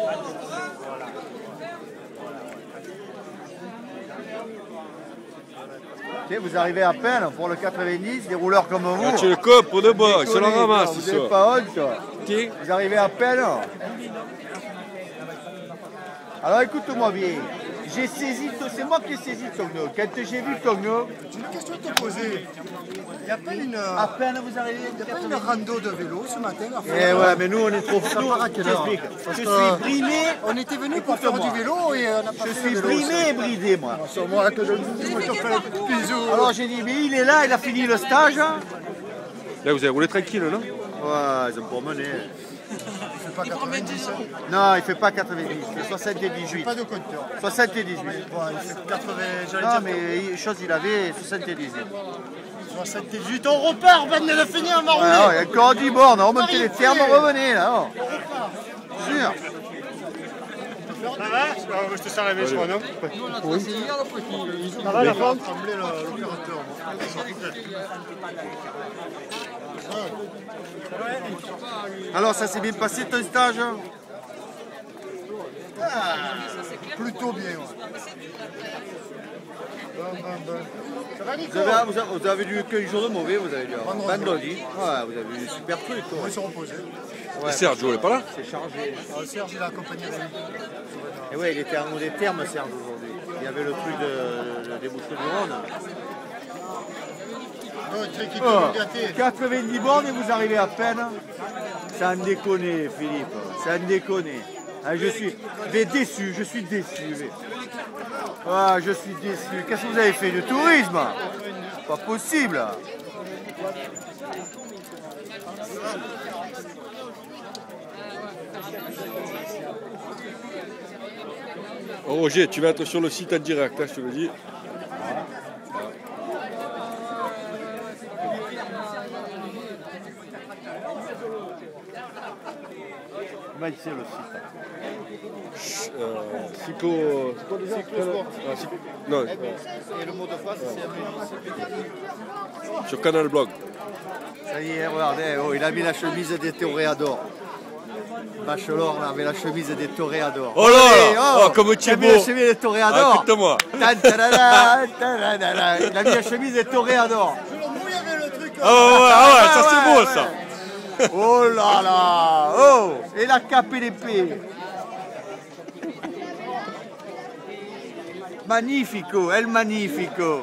Vous arrivez à peine pour le 90, des rouleurs comme vous. Ah, tu le copes pour de bon, c'est la ramasse. Vous n'avez pas honte. Qui? Vous arrivez à peine. Alors écoute-moi bien. J'ai saisi, c'est moi qui ai saisi ton nœud. Quand j'ai vu ton nœud. J'ai une question à te poser. Il n'y a pas une. À peine vous arrivez. Il n'y a pas une rando de vélo ce matin à faire. Eh ouais, mais nous on est trop Ça part à quelle heure? Je suis brimé. On était venu pour faire du vélo et on n'a pas Je fait suis le vélo. brimé et bridé, moi. Sur moi, que je me suis fait un bisou. Alors j'ai dit, mais il est là, il a fini le stage. Là, vous avez roulé tranquille, non? Ouais, ils ont promené. Il fait pas 90. Non, il fait pas 90, il fait 78. Pas de compteur. 78. Ouais, il fait 80. J'allais Non, dire mais chose, il avait 78. 78. On repart, Ben de finir, on va Ouais, rouler. il y a encore 10 bornes, on remontait les termes, on revenait là. Oh. Sûr. Ça va? Je te sers la main, je crois, non? Oui. Ça va, la femme? Trembler l'opérateur. Alors, ça s'est bien passé ton stage? Plutôt bien, ouais. Ça va, Nico? Vous avez eu qu'un jour de mauvais, vous avez dit. Vendredi. Ouais, vous avez eu des super trucs. On va se reposer. Et Sergio, il est pas là? C'est chargé. Serge, il a accompagné Rémi. Et ouais, il était en haut des termes, Serge, aujourd'hui. Il y avait le truc de déboucher du Rhône. Oh, 90 bornes et vous arrivez à peine. C'est un déconner, Philippe. C'est un déconner. Ah, je suis déçu, je suis déçu. Ah, je suis déçu. Qu'est-ce que vous avez fait? Du tourisme? Pas possible. Oh, Roger, tu vas être sur le site en direct, hein, je te le dis. Comment c'est le site? Cyclo... C'est quoi déjà? Non, Et le mot de passe, c'est sur Canal Blog. ça y est, regardez, oh, il a mis la chemise des toréadors. Bachelor, là, avec la chemise des toréadors. Oh là Allez, là, oh, comme tu es il a mis beau. la chemise des toréadors. Ah, écoute-moi. Il a mis la chemise des toréadors. Ah ouais, ça c'est beau ça. Oh là là. Oh, et la cape et l'épée. Magnifico, El Magnifico.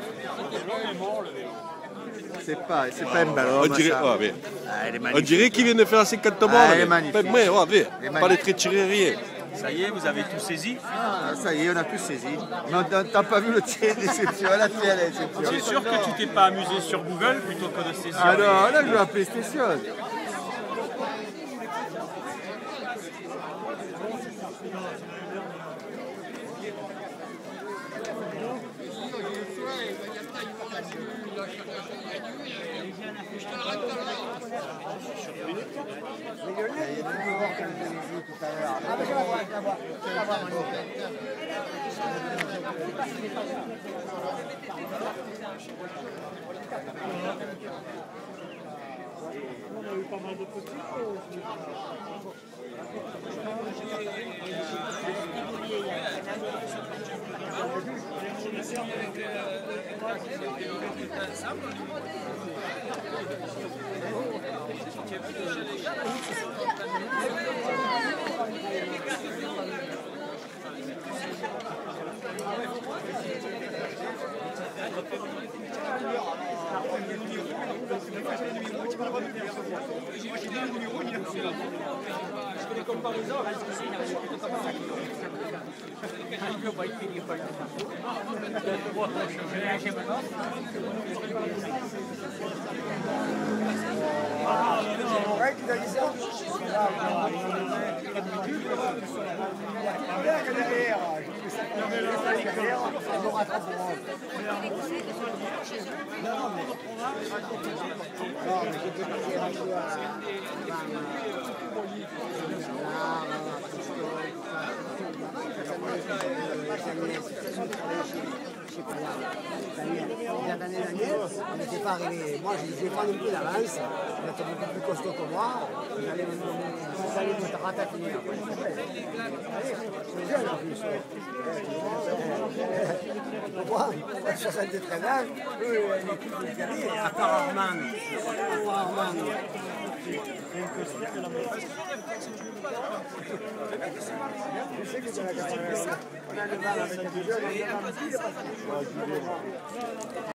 C'est pas un bel homme. On dirait, ça. ouais, mais, Ah, il est on magnifique. dirait qu'il vient de faire 50 bornes. Ah, il est magnifique. Mais ouais, Il est pas les magnifique. traits tirés, rien. Ça y est, vous avez tout saisi. Ah, ça y est, on a tout saisi. Mais t'as pas vu le tien déception, la tienne déception. C'est sûr que tu t'es pas amusé sur Google plutôt que de saisir. Ah non, là je joue à PlayStation. On n'était pas arrivé. Moi, je n'ai pas non plus d'avance. Vous êtes beaucoup plus costaud que moi. Vous allez me ratatiner. moi, 63 ans, eux, l'équipe de Thierry, à part Armand. Je sais que c'est la caméra. On a le bar avec les jeunes, on a le bar.